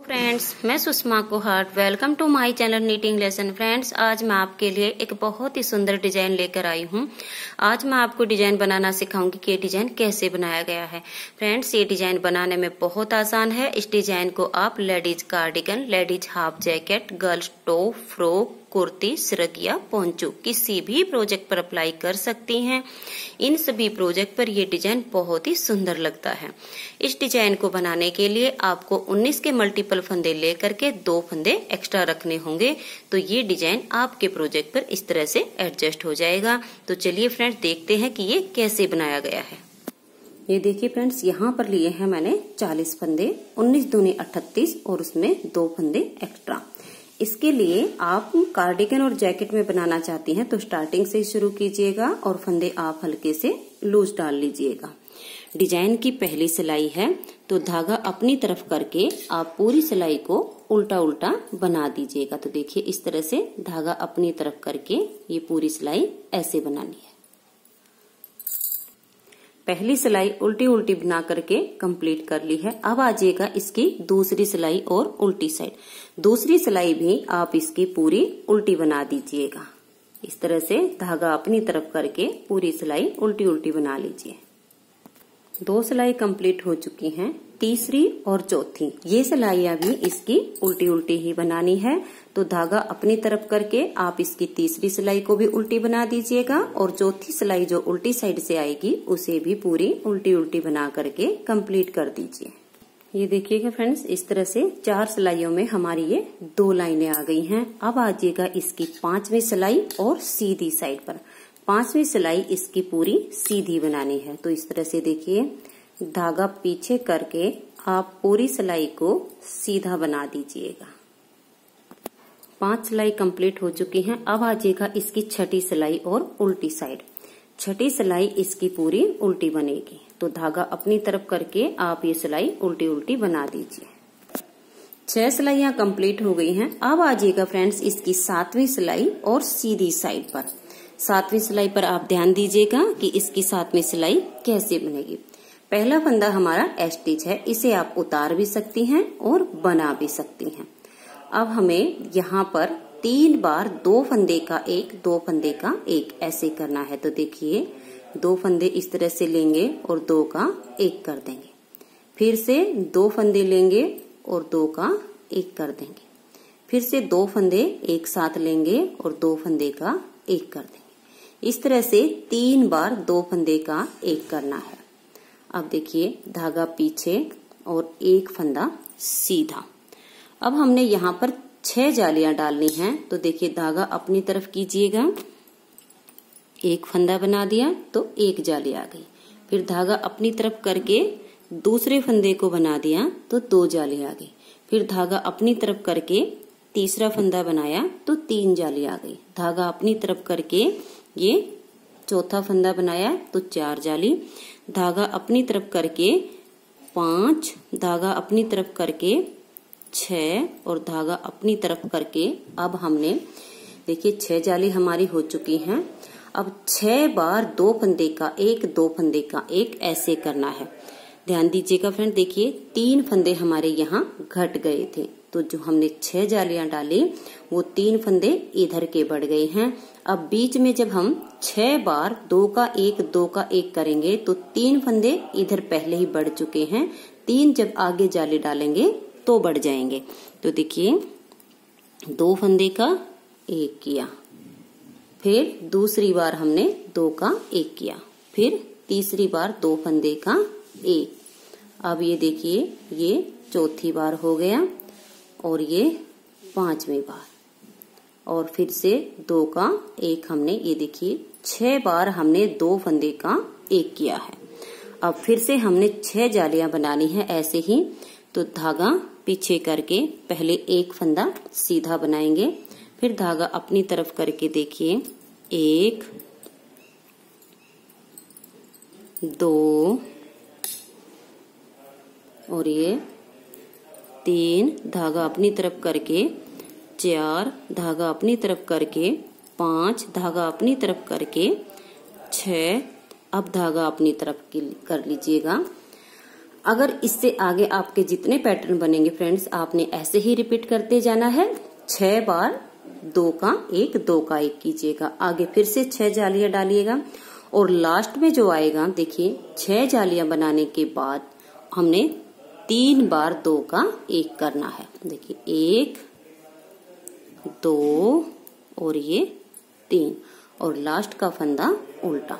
Friends, मैं Sushma Kuhat. Welcome to my channel knitting lesson. Friends, आज मैं आपके लिए एक बहुत ही सुंदर डिजाइन लेकर आई हूँ। आज मैं आपको डिजाइन बनाना सिखाऊंगी कि ये डिजाइन कैसे बनाया गया है। फ्रेंड्स, ये डिजाइन बनाने में बहुत आसान है। इस डिजाइन को आप ladies cardigan, ladies half jacket, girls top, frock, kurti, सिरकिया, पोंचो किसी भी प्रोजेक्ट पर अप्लाई कर सकती हैं। इन सभी प्रोजेक्ट पर ये डिजाइन बहुत ही सुंदर लगता है। इस डिजाइन को बनाने के लिए आपको 19 के मल्टीपल फंदे लेकर के 2 फंदे एक्स्ट्रा रखने होंगे, तो ये डिजाइन आपके प्रोजेक्ट पर इस तरह से एडजस्ट हो जाएगा। तो चलिए फ्रेंड्स, देखते हैं कि ये कैसे बनाया गया है। ये देखिए फ्रेंड्स, यहाँ पर लिए हैं मैंने 40 फंदे, 19 दूनी 38 और उसमें 2 फंदे एक्स्ट्रा। इसके लिए आप कार्डिगन और जैकेट में बनाना चाहती हैं तो स्टार्टिंग से शुरू कीजिएगा और फंदे आप हल्के से लूज डाल लीजिएगा। डिजाइन की पहली सिलाई है तो धागा अपनी तरफ करके आप पूरी सिलाई को उल्टा उल्टा बना दीजिएगा। तो देखिए, इस तरह से धागा अपनी तरफ करके ये पूरी सिलाई ऐसे बनानी है। पहली सिलाई उल्टी उल्टी बना करके कंप्लीट कर ली है। अब आ जाएगा इसकी दूसरी सिलाई और उल्टी साइड। दूसरी सिलाई भी आप इसकी पूरी उल्टी बना दीजिएगा। इस तरह से धागा अपनी तरफ करके पूरी सिलाई उल्टी उल्टी बना लीजिए। 2 सिलाई कंप्लीट हो चुकी हैं। तीसरी और चौथी ये सिलाइयां भी इसकी उल्टी उल्टी ही बनानी है। तो धागा अपनी तरफ करके आप इसकी तीसरी सिलाई को भी उल्टी बना दीजिएगा और चौथी सिलाई जो उल्टी साइड से आएगी उसे भी पूरी उल्टी उल्टी बना करके कंप्लीट कर दीजिए। ये देखिएगा फ्रेंड्स, इस तरह से 4 सिलाइयों में हमारी ये 2 लाइनें आ गई हैं। अब आ जाएगा इसकी 5वीं सिलाई और सीधी साइड पर। 5वीं सिलाई इसकी पूरी सीधी बनानी है। तो इस तरह से देखिए, धागा पीछे करके आप पूरी सिलाई को सीधा बना दीजिएगा। 5 सिलाई कंप्लीट हो चुकी हैं। अब आ जाएगा इसकी 6ठी सिलाई और उल्टी साइड। 6ठी सिलाई इसकी पूरी उल्टी बनेगी। तो धागा अपनी तरफ करके आप ये सिलाई उल्टी उल्टी बना दीजिए। 6 सिलाइयां कंप्लीट हो गई हैं। अब आ जाएगा फ्रेंड्स इसकी 7वीं सिलाई और सीधी साइड पर। 7वीं सिलाई पर आप ध्यान दीजिएगा कि इसकी 7वीं सिलाई कैसे बनेगी। पहला फंदा हमारा एस्टिच है, इसे आप उतार भी सकती हैं और बना भी सकती हैं। अब हमें यहाँ पर 3 बार 2 फंदे का एक, 2 फंदे का एक ऐसे करना है। तो देखिए, 2 फंदे इस तरह से लेंगे और 2 का एक कर देंगे। फिर से 2 फंदे लेंगे और 2 का एक कर देंगे। फिर से 2 फंदे एक साथ लेंगे और 2 फंदे का एक कर देंगे। इस तरह से 3 बार 2 फंदे का एक करना है। अब देखिए, धागा पीछे और एक फंदा सीधा। अब हमने यहाँ पर 6 जालियां डालनी हैं। तो देखिए, धागा अपनी तरफ कीजिएगा, एक फंदा बना दिया तो एक जाली आ गई। फिर धागा अपनी तरफ करके दूसरे फंदे को बना दिया तो 2 जाली आ गई। फिर धागा अपनी तरफ करके तीसरा फंदा बनाया तो 3 जाली आ गई। धागा अपनी तरफ करके ये चौथा फंदा बनाया तो 4 जाली। धागा अपनी तरफ करके 5, धागा अपनी तरफ करके 6 और धागा अपनी तरफ करके अब हमने देखिए 6 जाली हमारी हो चुकी हैं। अब 6 बार 2 फंदे का एक, 2 फंदे का एक ऐसे करना है। ध्यान दीजिएगा फ्रेंड, देखिए 3 फंदे हमारे यहाँ घट गए थे। तो जो हमने 6 जालियां डाली वो 3 फंदे इधर के बढ़ गए हैं। अब बीच में जब हम 6 बार 2 का एक, 2 का एक करेंगे तो 3 फंदे इधर पहले ही बढ़ चुके हैं। 3 जब आगे जाली डालेंगे तो बढ़ जाएंगे। तो देखिए, 2 फंदे का एक किया, फिर दूसरी बार हमने 2 का एक किया, फिर तीसरी बार 2 फंदे का एक। अब ये देखिए, ये चौथी बार हो गया और ये 5वीं बार और फिर से 2 का एक हमने, ये देखिए 6 बार हमने 2 फंदे का एक किया है। अब फिर से हमने 6 जालियां बनानी है ऐसे ही। तो धागा पीछे करके पहले एक फंदा सीधा बनाएंगे, फिर धागा अपनी तरफ करके देखिए 1, 2 और ये 3, धागा अपनी तरफ करके 4, धागा अपनी तरफ करके 5, धागा अपनी तरफ करके 6। अब धागा अपनी तरफ कर लीजिएगा। अगर इससे आगे आपके जितने पैटर्न बनेंगे फ्रेंड्स, आपने ऐसे ही रिपीट करते जाना है। 6 बार 2 का 1 2 का 1 कीजिएगा। आगे फिर से 6 जालियां डालिएगा और लास्ट में जो आएगा देखिए 6 जालियां बनाने के बाद हमने 3 बार 2 का 1 करना है। देखिए 1 2 और ये 3 और लास्ट का फंदा उल्टा।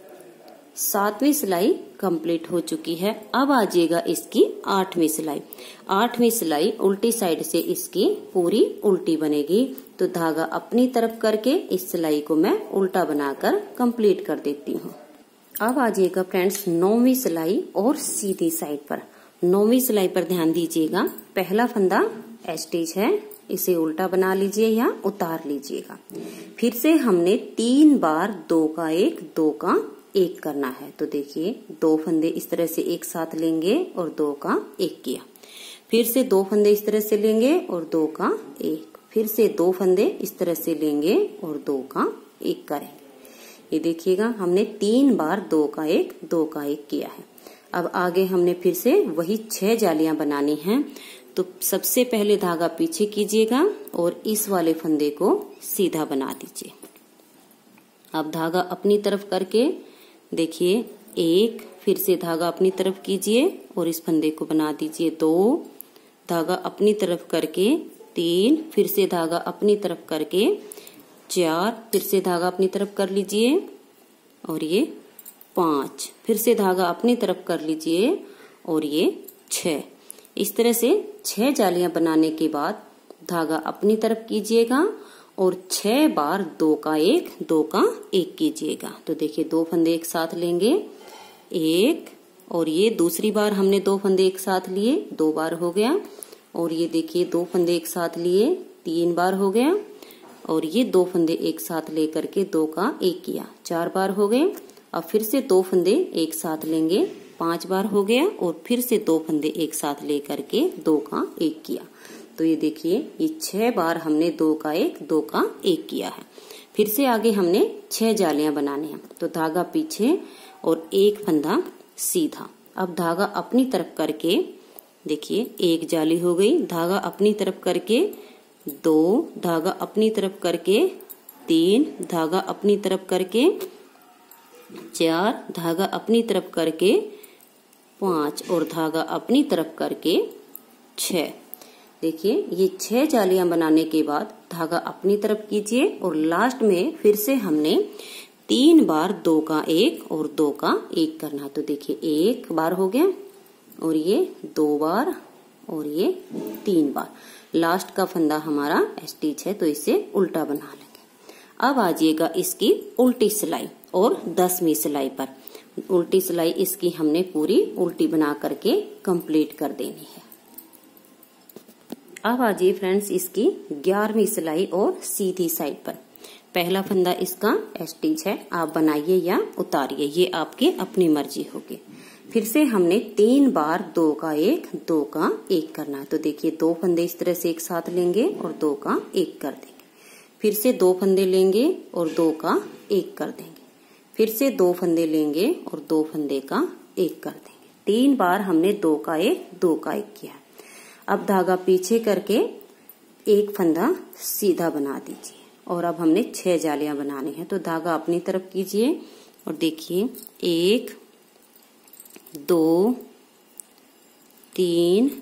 7वीं सिलाई कंप्लीट हो चुकी है। अब आ जाएगा इसकी 8वीं सिलाई। 8वीं सिलाई उल्टी साइड से इसकी पूरी उल्टी बनेगी। तो धागा अपनी तरफ करके इस सिलाई को मैं उल्टा बनाकर कंप्लीट कर देती हूँ। अब आ जाएगा फ्रेंड्स 9वीं सिलाई और सीधी साइड पर। 9वीं सिलाई पर ध्यान दीजिएगा। पहला फंदा स्टिच है, इसे उल्टा बना लीजिए या उतार लीजिएगा। फिर से हमने 3 बार 2 का 1 2 का 1 करना है। तो देखिए 2 फंदे इस तरह से एक साथ लेंगे और 2 का 1 किया। फिर से 2 फंदे इस तरह से लेंगे और 2 का 1। फिर से 2 फंदे इस तरह से लेंगे और 2 का 1 करेंगे। ये देखिएगा हमने 3 बार 2 का 1 2 का 1 किया है। अब आगे हमने फिर से वही 6 जालियां बनानी हैं। तो सबसे पहले धागा पीछे कीजिएगा और इस वाले फंदे को सीधा बना दीजिए। अब धागा अपनी तरफ करके देखिए 1, फिर से धागा अपनी तरफ कीजिए और इस फंदे को बना दीजिए 2, धागा अपनी तरफ करके 3, फिर से धागा अपनी तरफ करके 4, फिर से धागा अपनी तरफ कर लीजिए और ये 5, फिर से धागा अपनी तरफ कर लीजिए और ये 6। इस तरह से 6 जालियां बनाने के बाद धागा अपनी तरफ कीजिएगा और 6 बार 2 का 1 2 का 1 कीजिएगा। तो देखिए 2 फंदे एक साथ लेंगे 1 और ये दूसरी बार हमने 2 फंदे एक साथ लिए 2 बार हो गया। और ये देखिए 2 फंदे एक साथ लिए 3 बार हो गया। और ये 2 फंदे एक साथ लेकर के 2 का 1 किया 4 बार हो गए। अब फिर से 2 फंदे एक साथ लेंगे 5 बार हो गया। और फिर से 2 फंदे एक साथ लेकर के 2 का 1 किया। तो ये देखिए ये 6 बार हमने 2 का 1 2 का 1 किया है। फिर से आगे हमने 6 जालियां बनानी है। तो धागा पीछे और 1 फंदा सीधा। अब धागा अपनी तरफ करके देखिए 1 जाली हो गई, धागा अपनी तरफ करके 2, धागा अपनी तरफ करके 3, धागा अपनी तरफ करके 4, धागा अपनी तरफ करके 5 और धागा अपनी तरफ करके 6। देखिए ये 6 जालियां बनाने के बाद धागा अपनी तरफ कीजिए और लास्ट में फिर से हमने 3 बार 2 का 1 और 2 का 1 करना। तो देखिए 1 बार हो गया और ये 2 बार और ये 3 बार। लास्ट का फंदा हमारा स्टिच है तो इसे उल्टा बना लेंगे। अब आ जाइएगा इसकी उल्टी सिलाई और 10वीं सिलाई पर। उल्टी सिलाई इसकी हमने पूरी उल्टी बना करके कंप्लीट कर देनी है। अब आ जाइए फ्रेंड्स इसकी 11वीं सिलाई और सीधी साइड पर। पहला फंदा इसका स्टिच है, आप बनाइए या उतारिए, ये आपकी अपनी मर्जी होगी। फिर से हमने 3 बार 2 का 1 2 का 1 करना है। तो देखिए 2 फंदे इस तरह से एक साथ लेंगे और 2 का 1 कर देंगे। फिर से 2 फंदे लेंगे और 2 का 1 कर देंगे। फिर से 2 फंदे लेंगे और 2 फंदे का 1 कर देंगे। 3 बार हमने 2 का 1 2 का 1 किया। अब धागा पीछे करके 1 फंदा सीधा बना दीजिए और अब हमने 6 जालियां बनानी है। तो धागा अपनी तरफ कीजिए और देखिए 1 2 3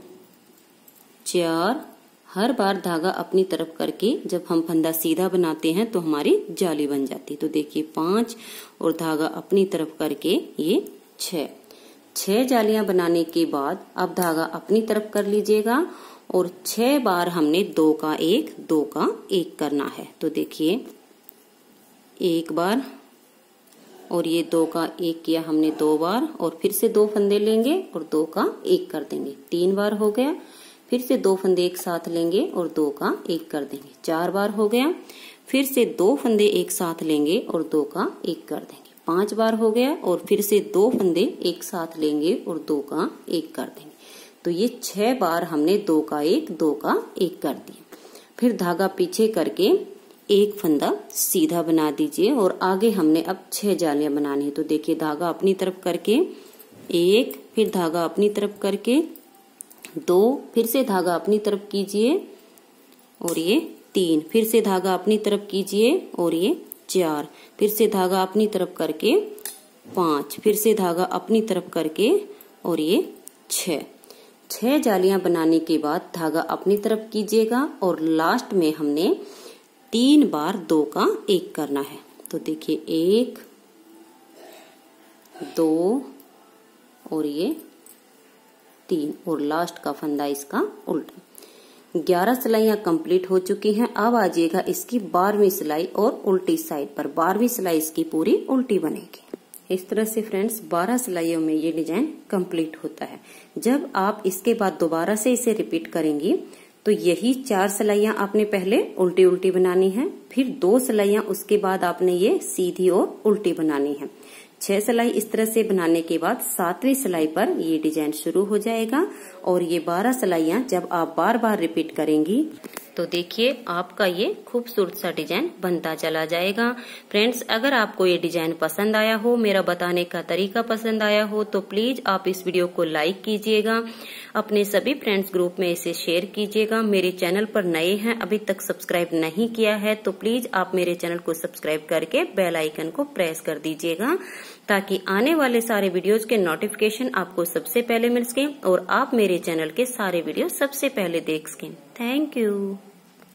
4। हर बार धागा अपनी तरफ करके जब हम फंदा सीधा बनाते हैं तो हमारी जाली बन जाती है। तो देखिए 5 और धागा अपनी तरफ करके ये 6 जालियां बनाने के बाद अब धागा अपनी तरफ कर लीजिएगा और 6 बार हमने 2 का 1 2 का 1 करना है। तो देखिए 1 बार और ये 2 का 1 किया हमने 2 बार और फिर से 2 फंदे लेंगे और 2 का 1 कर देंगे। 3 बार हो गया। फिर से 2 फंदे एक साथ लेंगे और 2 का 1 कर देंगे। 4 बार हो गया। फिर से 2 फंदे एक साथ लेंगे और 2 का 1 कर देंगे। 5 बार हो गया और फिर से 2 फंदे एक साथ लेंगे और 2 का 1 कर देंगे। तो ये 6 बार हमने 2 का 1 2 का 1 कर दिया। फिर धागा पीछे करके 1 फंदा सीधा बना दीजिए और आगे हमने अब 6 जालियां बनानी है। तो देखिए धागा अपनी तरफ करके 1 फिर धागा अपनी तरफ करके 2, फिर से धागा अपनी तरफ कीजिए और ये 3, फिर से धागा अपनी तरफ कीजिए और ये 4, फिर से धागा अपनी तरफ करके 5, फिर से धागा अपनी तरफ करके और ये 6 जालियां बनाने के बाद धागा अपनी तरफ कीजिएगा और लास्ट में हमने 3 बार 2 का 1 करना है। तो देखिए 1, 2 और ये 3 और लास्ट का फंदा इसका उल्टा। 11 सिलाइयां कंप्लीट हो चुकी हैं। अब आ जाइएगा इसकी 12वीं सिलाई और उल्टी साइड पर। 12वीं सिलाई इसकी पूरी उल्टी बनेगी। इस तरह से फ्रेंड्स 12 सिलाइयों में ये डिजाइन कंप्लीट होता है। जब आप इसके बाद दोबारा से इसे रिपीट करेंगी तो यही 4 सिलाइयां आपने पहले उल्टी उल्टी बनानी है, फिर 2 सिलाइयां उसके बाद आपने ये सीधी और उल्टी बनानी है। 6 सिलाई इस तरह से बनाने के बाद 7वीं सिलाई पर ये डिजाइन शुरू हो जाएगा और ये 12 सिलाइयां जब आप बार बार रिपीट करेंगी तो देखिए आपका ये खूबसूरत सा डिजाइन बनता चला जाएगा। फ्रेंड्स अगर आपको ये डिजाइन पसंद आया हो, मेरा बताने का तरीका पसंद आया हो तो प्लीज आप इस वीडियो को लाइक कीजिएगा, अपने सभी फ्रेंड्स ग्रुप में इसे शेयर कीजिएगा। मेरे चैनल पर नए हैं, अभी तक सब्सक्राइब नहीं किया है तो प्लीज आप मेरे चैनल को सब्सक्राइब करके बेल आइकन को प्रेस कर दीजिएगा ताकि आने वाले सारे वीडियोज के नोटिफिकेशन आपको सबसे पहले मिल सके और आप मेरे चैनल के सारे वीडियो सबसे पहले देख सकें। Thank you.